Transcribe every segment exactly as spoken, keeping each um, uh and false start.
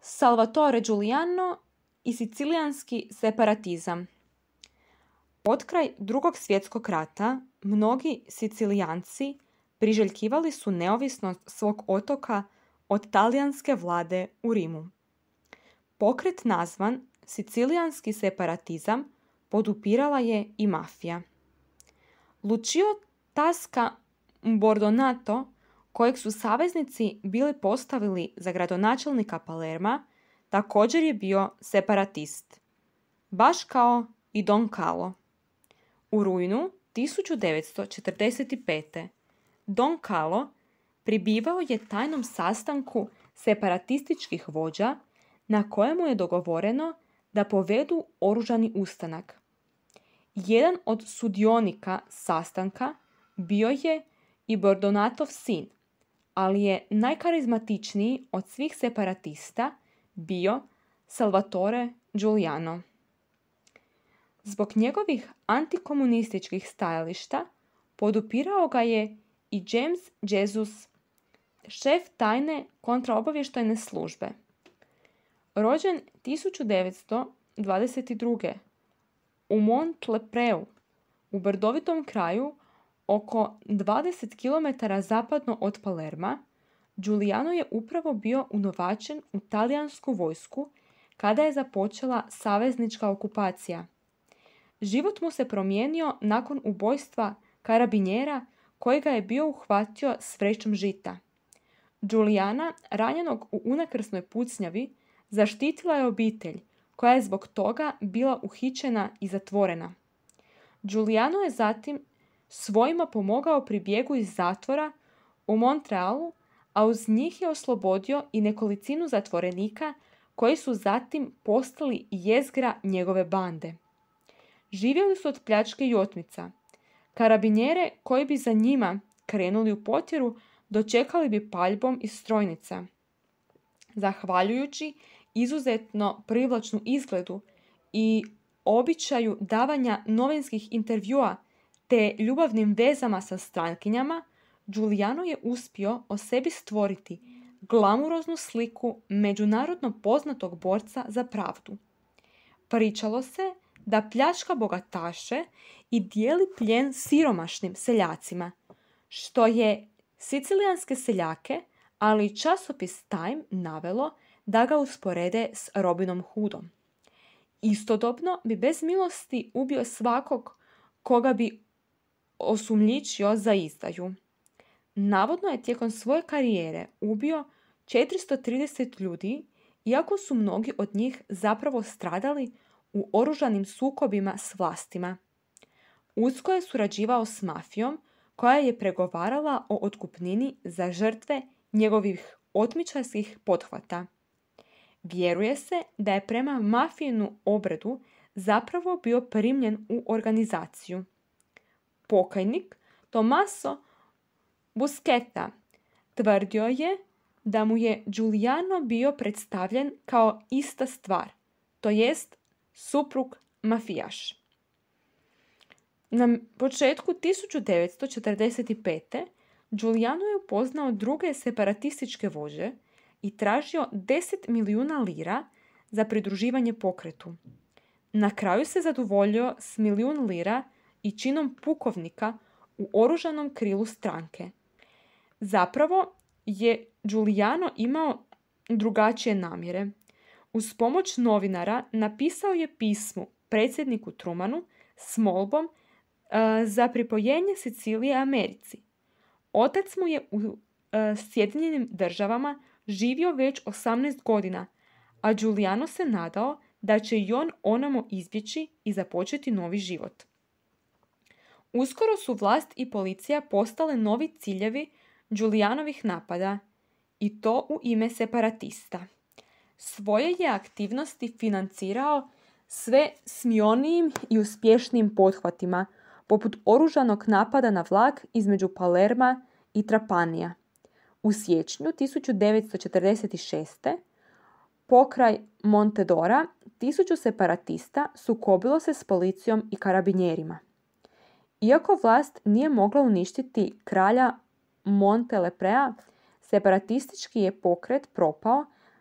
Salvatore Giuliano i sicilijanski separatizam. Potkraj Drugog svjetskog rata mnogi Sicilijanci priželjkivali su neovisnost svog otoka od talijanske vlade u Rimu. Pokret nazvan sicilijanski separatizam podupirala je i mafija. Lucio Tasca Bordonato, kojeg su saveznici bili postavili za gradonačelnika Palerma, također je bio separatist, baš kao i Don Calo. U rujnu tisuću devetsto četrdeset pete. Don Calo pribivao je tajnom sastanku separatističkih vođa na kojemu je dogovoreno da povedu oružani ustanak. Jedan od sudionika sastanka bio je i Bordonatov sin, ali je najkarizmatičniji od svih separatista bio Salvatore Giuliano. Zbog njegovih antikomunističkih stajališta podupirao ga je i James Jesus, šef tajne kontraobavještajne službe. Rođen tisuću devetsto dvadeset druge. u Montlepreu, u brdovitom kraju oko dvadeset kilometara zapadno od Palerma, Giuliano je upravo bio unovačen u talijansku vojsku kada je započela saveznička okupacija. Život mu se promijenio nakon ubojstva karabinjera kojega je bio uhvatio s vrećom žita. Giuliana, ranjenog u unakrsnoj pucnjavi, zaštitila je obitelj, koja je zbog toga bila uhićena i zatvorena. Giuliano je zatim svojima pomogao pri bijegu iz zatvora u Montrealu, a uz njih je oslobodio i nekolicinu zatvorenika koji su zatim postali jezgra njegove bande. Živjeli su od pljačke i otmica. Karabinjere koji bi za njima krenuli u potjeru dočekali bi paljbom iz strojnica. Zahvaljujući izuzetno privlačnu izgledu i običaju davanja novinskih intervjua te ljubavnim vezama sa strankinjama, Giuliano je uspio o sebi stvoriti glamuroznu sliku međunarodno poznatog borca za pravdu. Pričalo se da pljačka bogataše i dijeli plijen siromašnim seljacima, što je sicilijanske seljake, ali i časopis Time navelo da ga usporede s Robinom Hoodom. Istodobno bi bez milosti ubio svakog koga bi osumnjičio za izdaju. Navodno je tijekom svoje karijere ubio četiristo trideset ljudi, iako su mnogi od njih zapravo stradali u oružanim sukobima s vlastima. Usko je surađivao s mafijom, koja je pregovarala o otkupnini za žrtve njegovih otmičarskih pothvata. Vjeruje se da je prema mafijinu obredu zapravo bio primljen u organizaciju. Pokajnik Tommaso Buscetta tvrdio je da mu je Giuliano bio predstavljen kao ista stvar, to jest suprug mafijaš. Na početku tisuću devetsto četrdeset pete. Giuliano je upoznao druge separatističke vođe i tražio deset milijuna lira za pridruživanje pokretu. Na kraju se zadovoljio s milijun lira i činom pukovnika u oružanom krilu stranke. Zapravo je Giuliano imao drugačije namjere. Uz pomoć novinara napisao je pismo predsjedniku Trumanu s molbom uh, za pripojenje Sicilije Americi. Otac mu je u uh, Sjedinjenim državama živio već osamnaest godina, a Giuliano se nadao da će i on onamo izbjeći i započeti novi život. Uskoro su vlast i policija postale novi ciljevi Giulianovih napada, i to u ime separatista. Svoje je aktivnosti financirao sve smionijim i uspješnijim pothvatima, poput oružanog napada na vlak između Palerma i Trapanija. U siječnju tisuću devetsto četrdeset šeste. pokraj Montedora tisuću separatista sukobilo se s policijom i karabinjerima. Iako vlast nije mogla uništiti kralja Monteleprea, separatistički je pokret propao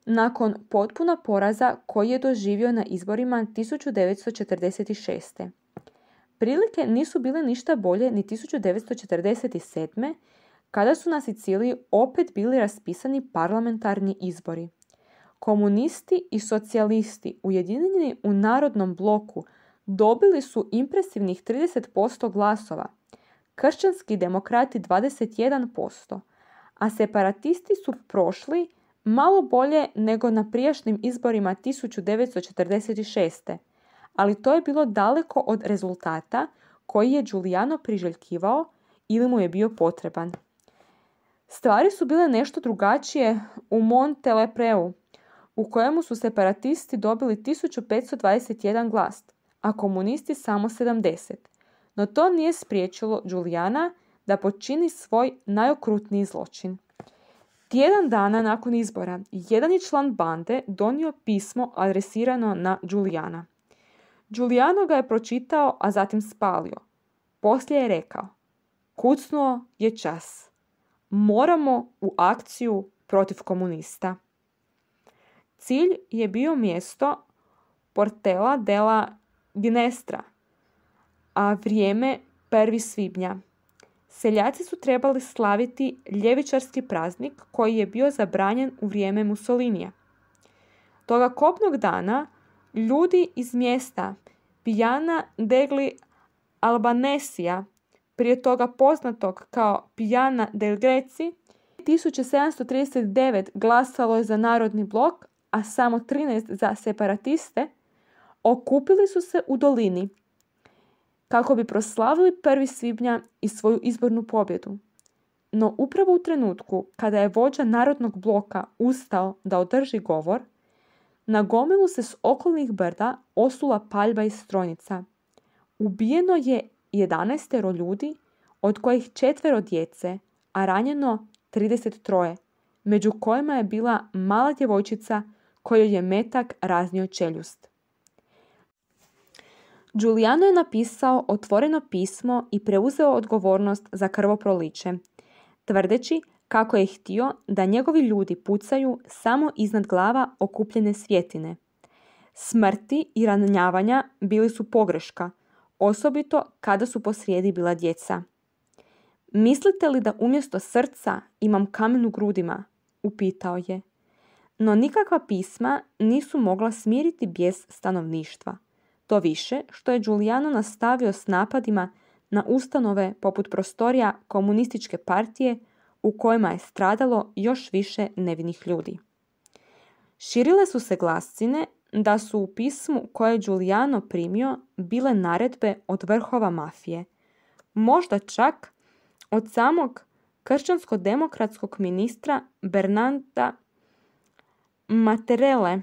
nakon potpuna poraza koji je doživio na izborima tisuću devetsto četrdeset šeste. Prilike nisu bile ništa bolje ni tisuću devetsto četrdeset sedme. kada su na Siciliji opet bili raspisani parlamentarni izbori. Komunisti i socijalisti ujedinjeni u Narodnom bloku dobili su impresivnih trideset posto glasova, kršćanski demokrati dvadeset jedan posto, a separatisti su prošli malo bolje nego na prijašnjim izborima tisuću devetsto četrdeset šeste. Ali to je bilo daleko od rezultata koji je Giuliano priželjkivao ili mu je bio potreban. Stvari su bile nešto drugačije u Montelepreu, u kojemu su separatisti dobili tisuću petsto dvadeset jedan glas, a komunisti samo sedamdeset. No to nije spriječilo Giuliana da počini svoj najokrutniji zločin. Tjedan dana nakon izbora, jedan je član bande donio pismo adresirano na Giuliana. Giuliano ga je pročitao, a zatim spalio. Poslije je rekao: kucnuo je čas. Moramo u akciju protiv komunista. Cilj je bio mjesto Portella della Ginestra, a vrijeme prvi svibnja. Seljaci su trebali slaviti ljevičarski praznik koji je bio zabranjen u vrijeme Mussolinija. Toga kobnog dana ljudi iz mjesta Piana degli Albanesija, prije toga poznatog kao Piana del Greci, tisuću sedamsto trideset devet glasalo je za Narodni blok, a samo trinaest za separatiste, okupili su se u dolini kako bi proslavili prvi svibnja i svoju izbornu pobjedu. No upravo u trenutku kada je vođa Narodnog bloka ustao da održi govor, na gomilu se s okolnih brda osula paljba iz strojnica. Ubijeno je jedanaestero ljudi, od kojih četvero djece, a ranjeno trideset tri, među kojima je bila mala djevojčica kojoj je metak raznio čeljust. Giuliano je napisao otvoreno pismo i preuzeo odgovornost za krvoproliće, tvrdeći kako je htio da njegovi ljudi pucaju samo iznad glava okupljene svjetine. Smrti i ranjavanja bili su pogreška, osobito kada su posrijedi bila djeca. Mislite li da umjesto srca imam kamen u grudima? Upitao je. No nikakva pisma nisu mogla smiriti bijes stanovništva. To više što je Giuliano nastavio s napadima na ustanove poput prostorija komunističke partije u kojima je stradalo još više nevinih ljudi. Širile su se glasine da su u pismu koje je Giuliano primio bile naredbe od vrhova mafije, možda čak od samog kršćansko-demokratskog ministra Bernarda Mattarelle,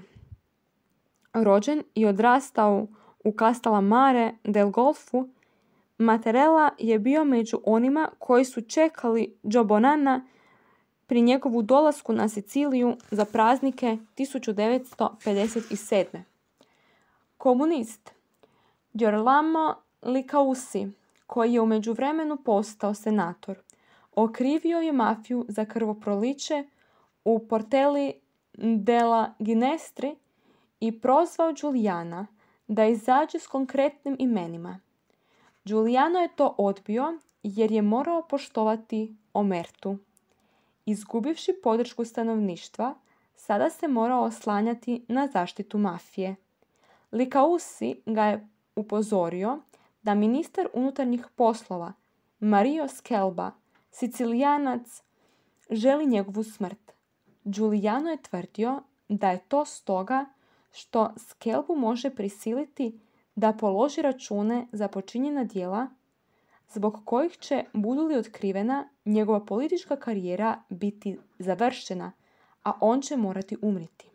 rođen i odrastao u Castellammare del Golfu. Mattarella je bio među onima koji su čekali Giovanna pri njegovu dolasku na Siciliju za praznike tisuću devetsto pedeset sedme. Komunist Girolamo Licausi, koji je u međuvremenu postao senator, okrivio je mafiju za krvoproliće u Portelli della Ginestri i prozvao Giuliana da izađe s konkretnim imenima. Giuliano je to odbio jer je morao poštovati omertu. Izgubivši podršku stanovništva, sada se morao oslanjati na zaštitu mafije. Licausi ga je upozorio da ministar unutarnjih poslova Mario Scelba, Sicilijanac, želi njegovu smrt. Giuliano je tvrdio da je to stoga što Scelbu može prisiliti da položi račune za počinjena djela, zbog kojih će, budu li otkrivena, njegova politička karijera biti završena, a on će morati umriti.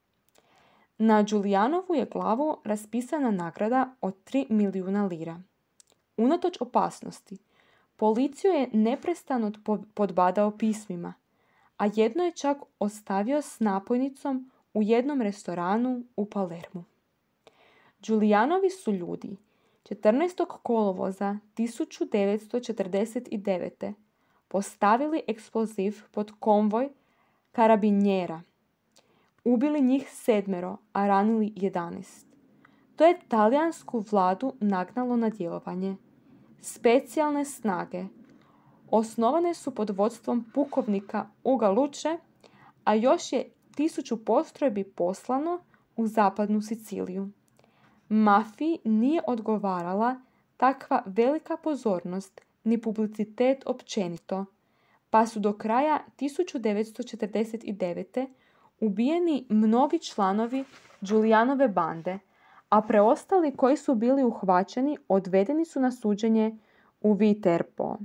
Na Giulianovu je glavu raspisana nagrada od tri milijuna lira. Unatoč opasnosti, policiju je neprestano podbadao pismima, a jedno je čak ostavio s napojnicom u jednom restoranu u Palermu. Giulianovi su ljudi četrnaestog kolovoza tisuću devetsto četrdeset devete. postavili eksploziv pod konvoj karabinjera ubili njih sedmero, a ranili jedanaest. To je talijansku vladu nagnalo na djelovanje. Specijalne snage osnovane su pod vodstvom pukovnika Uga Luče, a još je tisuću postrojbi poslano u zapadnu Siciliju. Mafiji nije odgovarala takva velika pozornost ni publicitet općenito, pa su do kraja tisuću devetsto četrdeset devete. ubijeni mnogi članovi Giulianove bande, a preostali koji su bili uhvaćeni odvedeni su na suđenje u Viterbo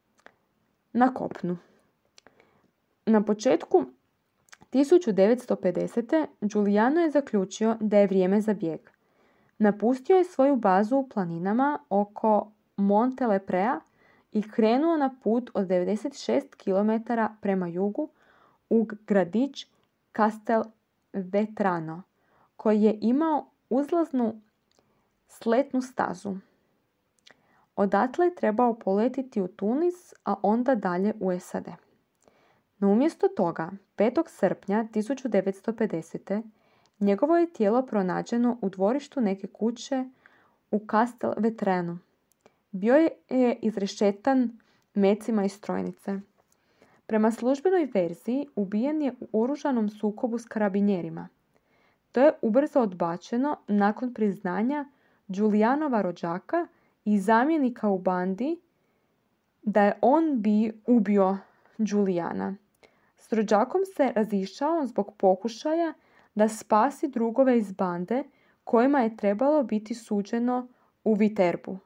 na kopnu. Na početku tisuću devetsto pedesete. Giuliano je zaključio da je vrijeme za bijeg. Napustio je svoju bazu u planinama oko Monte Leprea i krenuo na put od devedeset šest kilometara prema jugu u gradić Castelvetrano, koji je imao uzlaznu sletnu stazu. Odatle je trebao poletiti u Tunis, a onda dalje u S A D. No umjesto toga, petog srpnja tisuću devetsto pedesete. njegovo je tijelo pronađeno u dvorištu neke kuće u Castelvetranu. Bio je izrešetan mecima iz strojnice. Prema službenoj verziji ubijen je u oružanom sukobu s karabinjerima. To je ubrzo odbačeno nakon priznanja Giulianova rođaka i zamjenika u bandi da je on bi ubio Giuliana. S rođakom se razišao zbog pokušaja da spasi drugove iz bande kojima je trebalo biti suđeno u Viterbu.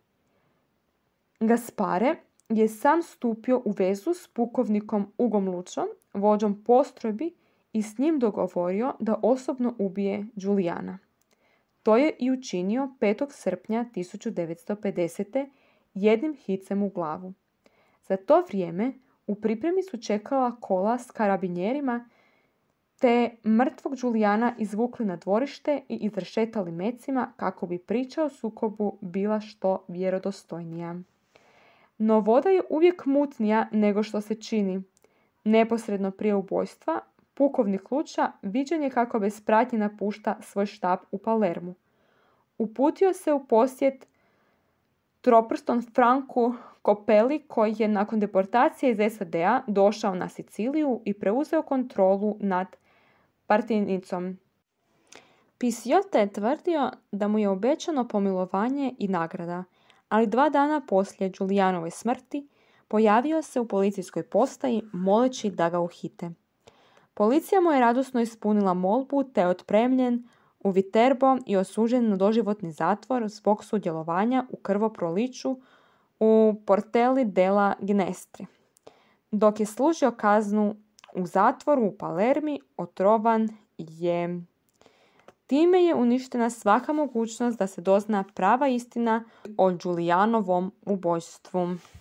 Gaspare je sam stupio u vezu s pukovnikom Ugom Lučom, vođom postrojbi, i s njim dogovorio da osobno ubije Giuliana. To je i učinio petog srpnja tisuću devetsto pedesete. jednim hicem u glavu. Za to vrijeme u pripremi su čekala kola s karabinjerima, te mrtvog Giuliana izvukli na dvorište i izrešetali mecima kako bi priča o sukobu bila što vjerodostojnija. No voda je uvijek mutnija nego što se čini. Neposredno prije ubojstva, pukovnik Luča viđen je kako bez pratnje napušta svoj štab u Palermu. Uputio se u posjet troprstom Franku Copelli, koji je nakon deportacije iz S A D-a došao na Siciliju i preuzeo kontrolu nad Partinicom. Pisiota je tvrdio da mu je obećano pomilovanje i nagrada, ali dva dana poslije Giulianove smrti pojavio se u policijskoj postaji moleći da ga uhite. Policija mu je radosno ispunila molbu te je otpremljen u Viterbo i osuđen na doživotni zatvor zbog sudjelovanja u krvoproliću u Portelli della Ginestri. Dok je služio kaznu u zatvoru u Palermi, otrovan je. Time je uništena svaka mogućnost da se dozna prava istina o Giulianovom ubojstvu.